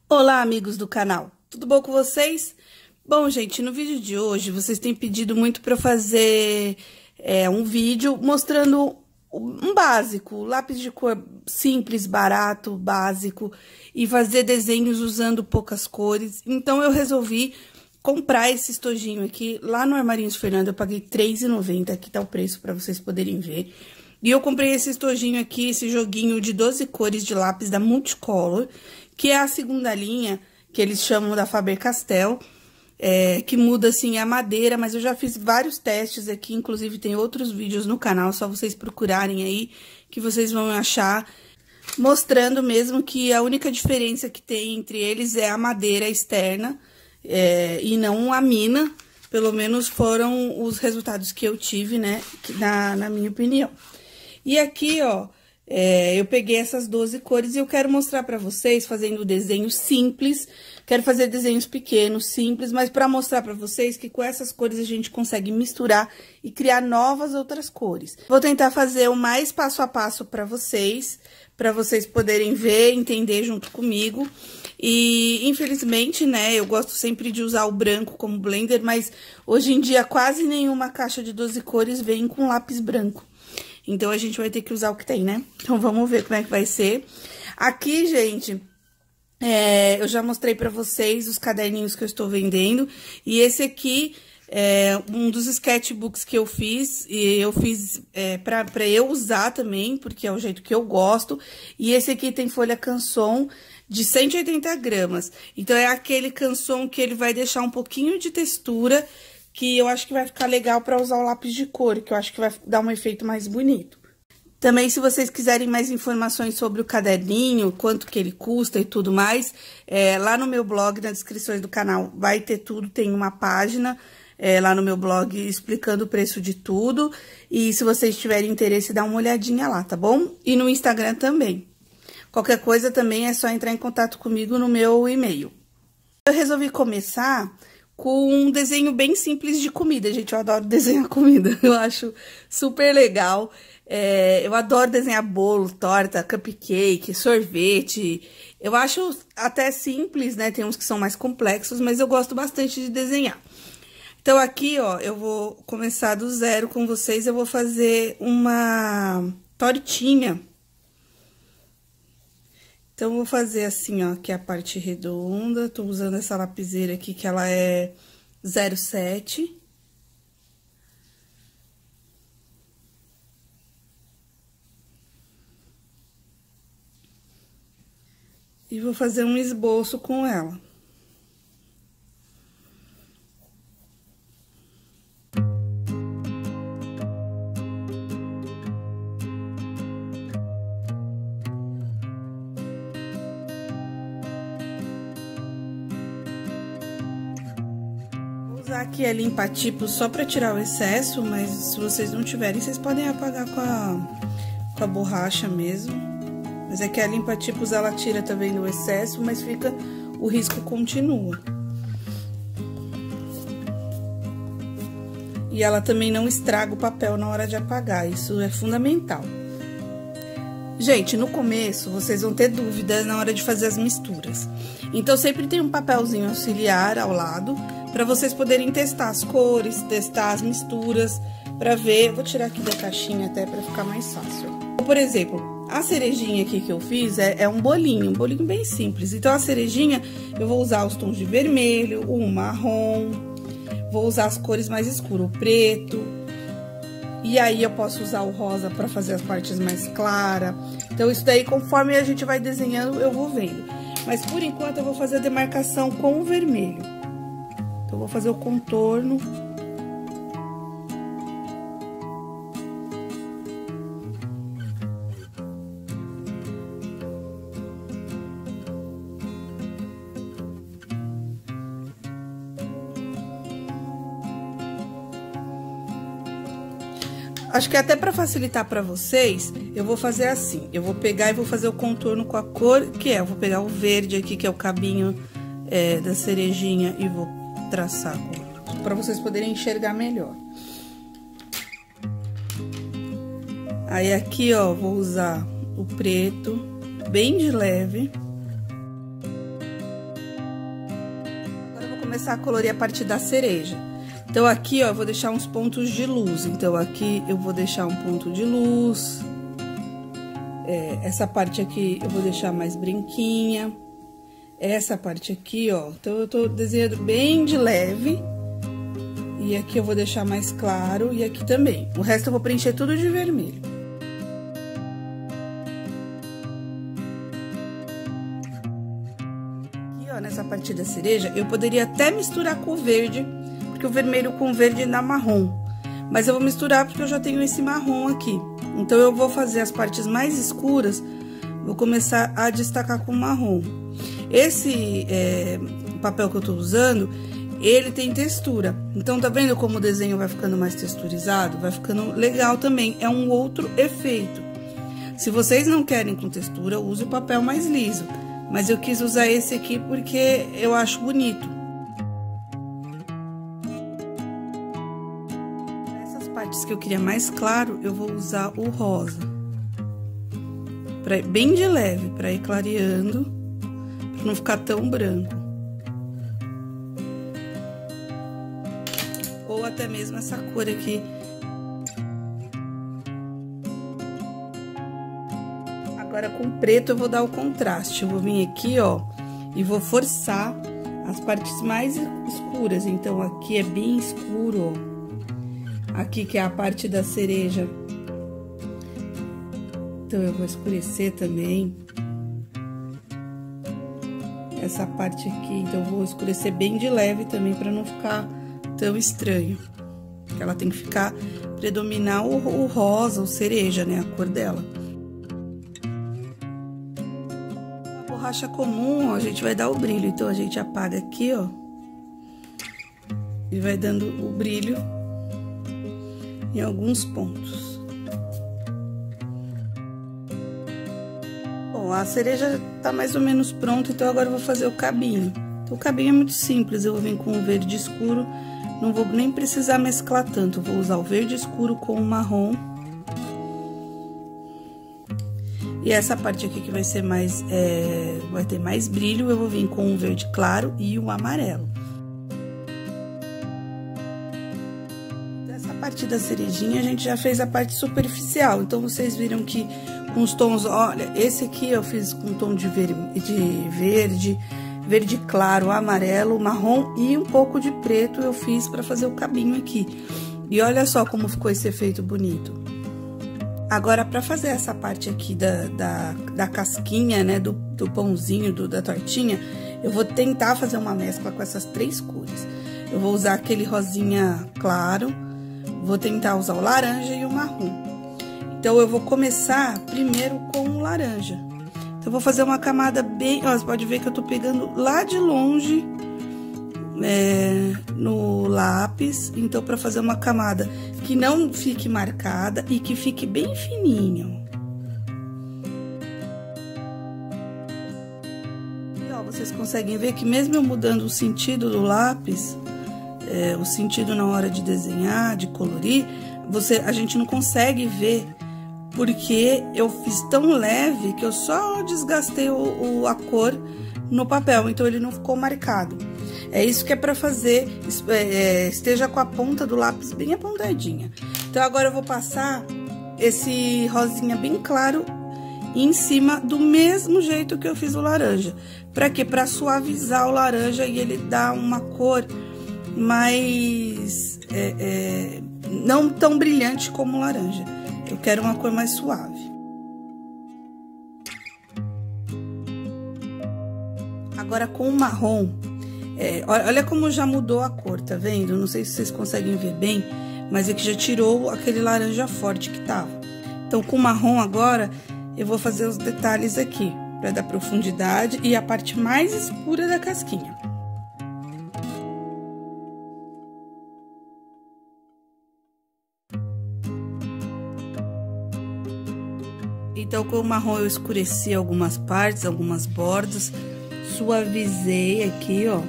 Olá, amigos do canal, tudo bom com vocês? Bom, gente, no vídeo de hoje vocês têm pedido muito para eu fazer um vídeo mostrando um básico, lápis de cor simples, barato, básico, e fazer desenhos usando poucas cores. Então, eu resolvi comprar esse estojinho aqui, lá no Armarinhos Fernando, eu paguei R$3,90, aqui tá o preço para vocês poderem ver. E eu comprei esse estojinho aqui, esse joguinho de 12 cores de lápis da Multicolor, que é a segunda linha, que eles chamam da Faber-Castell, que muda, assim, a madeira, mas eu já fiz vários testes aqui, inclusive tem outros vídeos no canal, só vocês procurarem aí, que vocês vão achar, mostrando mesmo que a única diferença que tem entre eles é a madeira externa, e não a mina, pelo menos foram os resultados que eu tive, né, na minha opinião. E aqui, ó, eu peguei essas 12 cores e eu quero mostrar pra vocês fazendo desenhos simples. Quero fazer desenhos pequenos, simples, mas pra mostrar pra vocês que com essas cores a gente consegue misturar e criar novas outras cores. Vou tentar fazer o mais passo a passo pra vocês poderem ver, entender junto comigo. E, infelizmente, né, eu gosto sempre de usar o branco como blender, mas hoje em dia quase nenhuma caixa de 12 cores vem com lápis branco. Então, a gente vai ter que usar o que tem, né? Então, vamos ver como é que vai ser. Aqui, gente, eu já mostrei pra vocês os caderninhos que eu estou vendendo. E esse aqui é um dos sketchbooks que eu fiz. E eu fiz pra eu usar também, porque é o jeito que eu gosto. E esse aqui tem folha Canson de 180 gramas. Então, é aquele Canson que ele vai deixar um pouquinho de textura, que eu acho que vai ficar legal para usar o lápis de cor, que eu acho que vai dar um efeito mais bonito. Também, se vocês quiserem mais informações sobre o caderninho, quanto que ele custa e tudo mais, lá no meu blog, nas descrições do canal, vai ter tudo, tem uma página lá no meu blog explicando o preço de tudo. E se vocês tiverem interesse, dá uma olhadinha lá, tá bom? E no Instagram também. Qualquer coisa também é só entrar em contato comigo no meu e-mail. Eu resolvi começar com um desenho bem simples de comida, gente. Eu adoro desenhar comida, eu acho super legal. Eu adoro desenhar bolo, torta, cupcake, sorvete. Eu acho até simples, né? Tem uns que são mais complexos, mas eu gosto bastante de desenhar. Então, aqui, ó, eu vou começar do zero com vocês. Eu vou fazer uma tortinha. Então, vou fazer assim, ó, que é a parte redonda. Tô usando essa lapiseira aqui, que ela é 07. E vou fazer um esboço com ela. Usar aqui a limpa-tipo só pra tirar o excesso, mas se vocês não tiverem, vocês podem apagar com a borracha mesmo. Mas é que a limpa-tipos ela tira também o excesso, mas o risco continua. E ela também não estraga o papel na hora de apagar, isso é fundamental. Gente, no começo, vocês vão ter dúvidas na hora de fazer as misturas. Então, sempre tem um papelzinho auxiliar ao lado, para vocês poderem testar as cores, testar as misturas, para ver. Vou tirar aqui da caixinha até para ficar mais fácil. Por exemplo, a cerejinha aqui que eu fiz é um bolinho bem simples. Então, a cerejinha, eu vou usar os tons de vermelho, o marrom, vou usar as cores mais escuras, o preto. E aí, eu posso usar o rosa para fazer as partes mais claras. Então, isso daí, conforme a gente vai desenhando, eu vou vendo. Mas, por enquanto, eu vou fazer a demarcação com o vermelho. Então, eu vou fazer o contorno. Acho que até para facilitar para vocês, eu vou fazer assim. Eu vou pegar e vou fazer o contorno com a cor que é. Eu vou pegar o verde aqui, que é o cabinho da cerejinha, e vou traçar para vocês poderem enxergar melhor. Aí, aqui, ó, vou usar o preto, bem de leve. começar a colorir a parte da cereja. Então, aqui, ó, eu vou deixar uns pontos de luz. Então, aqui eu vou deixar um ponto de luz. Essa parte aqui eu vou deixar mais branquinha. Essa parte aqui, ó, então eu tô desenhando bem de leve. E aqui eu vou deixar mais claro, e aqui também. O resto eu vou preencher tudo de vermelho. Aqui, ó, nessa parte da cereja, eu poderia até misturar com o verde, porque o vermelho com o verde dá marrom. Mas eu vou misturar porque eu já tenho esse marrom aqui. Então, eu vou fazer as partes mais escuras, vou começar a destacar com marrom. Esse papel que eu tô usando, ele tem textura. Então, tá vendo como o desenho vai ficando mais texturizado? Vai ficando legal também, é um outro efeito. Se vocês não querem com textura, use o papel mais liso. Mas eu quis usar esse aqui porque eu acho bonito. Essas partes que eu queria mais claro, eu vou usar o rosa. Bem de leve, pra ir clareando, pra não ficar tão branco. Ou até mesmo essa cor aqui. Agora, com preto, eu vou dar o contraste. Eu vou vir aqui, ó, e vou forçar as partes mais escuras. Então, aqui é bem escuro, ó. Aqui, que é a parte da cereja. Então, eu vou escurecer também. Essa parte aqui, então, eu vou escurecer bem de leve também, pra não ficar tão estranho. Porque ela tem que ficar, predominar o rosa, o cereja, né, a cor dela. A borracha comum, ó, a gente vai dar o brilho. Então, a gente apaga aqui, ó. E vai dando o brilho em alguns pontos. Bom, a cereja tá mais ou menos pronta, então agora eu vou fazer o cabinho. Então, o cabinho é muito simples, eu vou vir com o verde escuro. Não vou nem precisar mesclar tanto, vou usar o verde escuro com o marrom. E essa parte aqui que vai ser mais, vai ter mais brilho, eu vou vir com o verde claro e o amarelo. Dessa parte da cerejinha, a gente já fez a parte superficial, então vocês viram que com os tons, olha, esse aqui eu fiz com tom de verde, verde claro, amarelo, marrom e um pouco de preto eu fiz para fazer o cabinho aqui. E olha só como ficou esse efeito bonito. Agora, para fazer essa parte aqui da casquinha, né, do pãozinho, da tortinha, eu vou tentar fazer uma mescla com essas três cores. Eu vou usar aquele rosinha claro, vou tentar usar o laranja e o marrom. Então, eu vou começar primeiro com o laranja. Eu vou fazer uma camada bem... Ó, você pode ver que eu tô pegando lá de longe no lápis. Então, pra fazer uma camada que não fique marcada e que fique bem fininho. E, ó, vocês conseguem ver que mesmo eu mudando o sentido do lápis, o sentido na hora de desenhar, de colorir, a gente não consegue ver... Porque eu fiz tão leve que eu só desgastei a cor no papel, então ele não ficou marcado. É isso que é pra fazer, esteja com a ponta do lápis bem apontadinha. Então, agora eu vou passar esse rosinha bem claro em cima do mesmo jeito que eu fiz o laranja. Pra quê? Pra suavizar o laranja e ele dar uma cor mais... não tão brilhante como o laranja. Eu quero uma cor mais suave. Agora, com o marrom, olha como já mudou a cor, tá vendo? Não sei se vocês conseguem ver bem, mas é que já tirou aquele laranja forte que tava. Então, com o marrom agora, eu vou fazer os detalhes aqui, pra dar profundidade e a parte mais escura da casquinha. Então, com o marrom eu escureci algumas partes, algumas bordas, suavizei aqui, ó,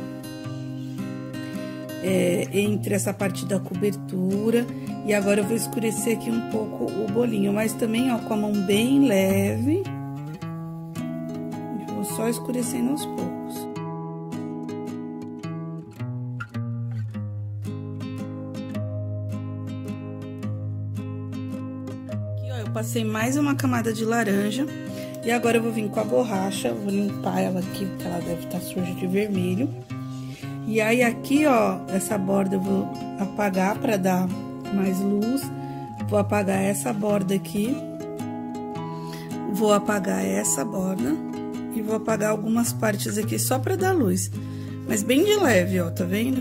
entre essa parte da cobertura. E agora eu vou escurecer aqui um pouco o bolinho, mas também, ó, com a mão bem leve. Eu vou só escurecendo aos poucos. passei mais uma camada de laranja. E agora eu vou vir com a borracha, vou limpar ela aqui, porque ela deve estar suja de vermelho. E aí aqui, ó, essa borda eu vou apagar pra dar mais luz. Vou apagar essa borda aqui. Vou apagar essa borda. E vou apagar algumas partes aqui só pra dar luz. Mas bem de leve, ó, tá vendo?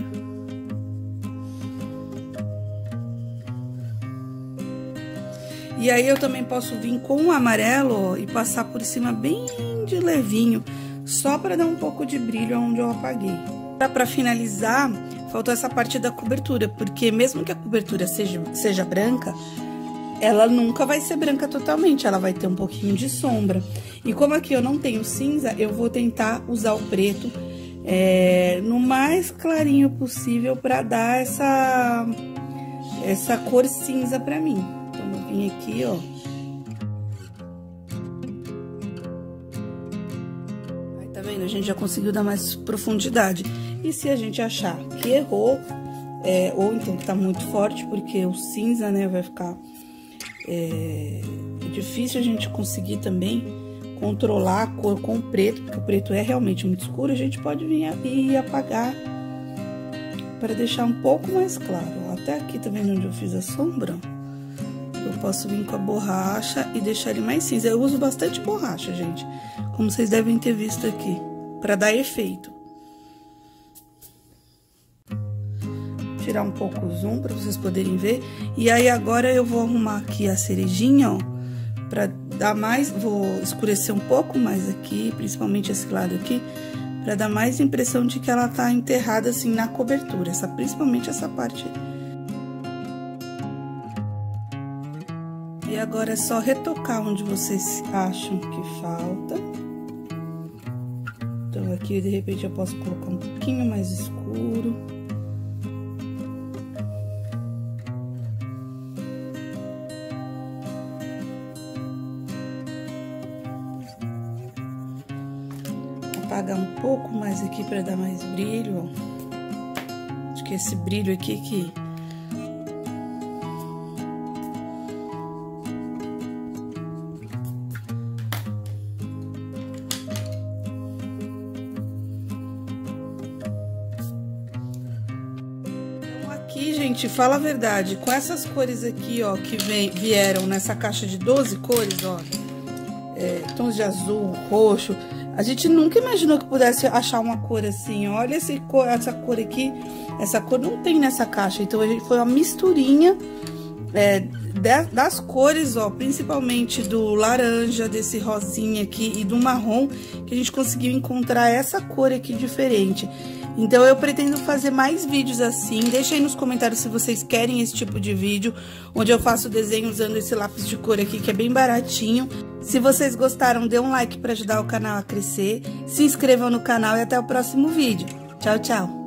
E aí, eu também posso vir com o amarelo, ó, e passar por cima bem de levinho, só pra dar um pouco de brilho onde eu apaguei. Pra finalizar, faltou essa parte da cobertura, porque mesmo que a cobertura seja branca, ela nunca vai ser branca totalmente, ela vai ter um pouquinho de sombra. E como aqui eu não tenho cinza, eu vou tentar usar o preto no mais clarinho possível pra dar essa cor cinza pra mim. Então, eu vim aqui, ó. Aí, tá vendo? A gente já conseguiu dar mais profundidade. E se a gente achar que errou, ou então que tá muito forte, porque o cinza, né, vai ficar... É difícil a gente conseguir também controlar a cor com o preto, porque o preto é realmente muito escuro, a gente pode vir e apagar para deixar um pouco mais claro. Até aqui, tá vendo onde eu fiz a sombra? Eu posso vir com a borracha e deixar ele mais cinza. Eu uso bastante borracha, gente, como vocês devem ter visto aqui, para dar efeito. Tirar um pouco o zoom para vocês poderem ver. E aí, agora eu vou arrumar aqui a cerejinha, ó, pra dar mais... Vou escurecer um pouco mais aqui, principalmente esse lado aqui, pra dar mais impressão de que ela tá enterrada, assim, na cobertura, principalmente essa parte. E agora é só retocar onde vocês acham que falta. Então, aqui, de repente, eu posso colocar um pouquinho mais escuro. Apagar um pouco mais aqui para dar mais brilho, ó. Acho que esse brilho aqui que... Então, aqui, gente, fala a verdade, com essas cores aqui, ó, que vieram nessa caixa de 12 cores, ó, tons de azul, roxo... A gente nunca imaginou que pudesse achar uma cor assim. Olha essa cor aqui. Essa cor não tem nessa caixa. Então, foi uma misturinha das cores, ó. Principalmente do laranja, desse rosinha aqui e do marrom. Que a gente conseguiu encontrar essa cor aqui diferente. Então, eu pretendo fazer mais vídeos assim. Deixa aí nos comentários se vocês querem esse tipo de vídeo. Onde eu faço desenho usando esse lápis de cor aqui, que é bem baratinho. Se vocês gostaram, dê um like para ajudar o canal a crescer. Se inscrevam no canal e até o próximo vídeo. Tchau, tchau!